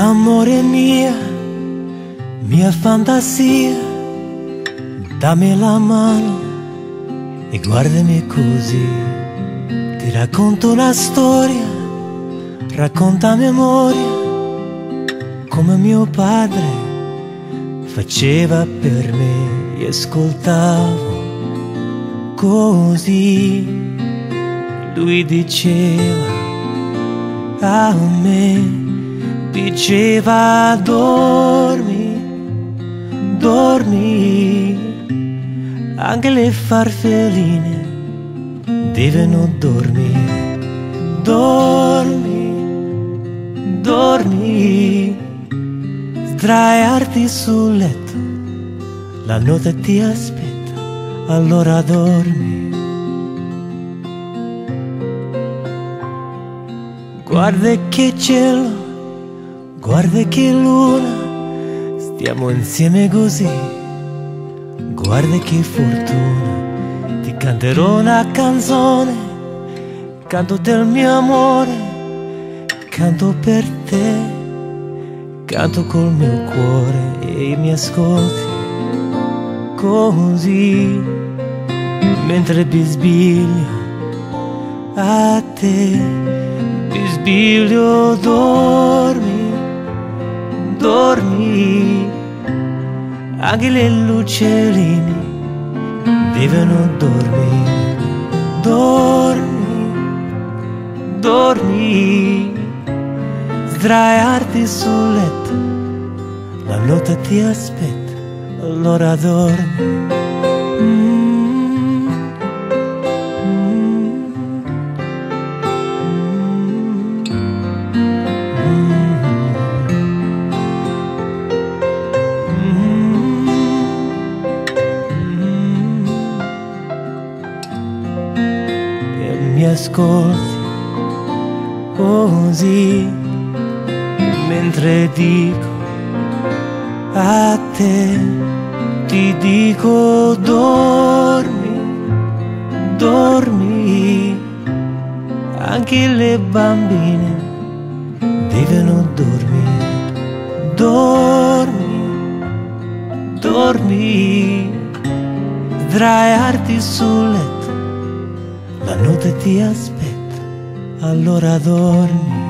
Amore mia fantasia, dammi la mano e guardami così. Ti racconto una storia, racconta a memoria, come mio padre faceva per me. E ascoltavo così, lui diceva a me, diceva dormi, dormi, anche le farfalline devono dormire. Dormi, dormi, sdraiarti sul letto, la notte ti aspetta, allora dormi. Guarda che cielo, guarda che luna, stiamo insieme così. Guarda che fortuna, ti canterò una canzone, canto del mio amore, canto per te, canto col mio cuore e mi ascolti così, mentre bisbiglio a te, bisbiglio dormi, dormi, anche le lucioline devono dormire. Dormi, dormi, sdraiarti sul letto, la notte ti aspetta, allora dormi. Mi ascolti così, mentre dico a te, ti dico dormi, dormi, anche le bambine devono dormire. Dormi, dormi, sdraiarti sul letto, la notte ti aspetta, allora dormi.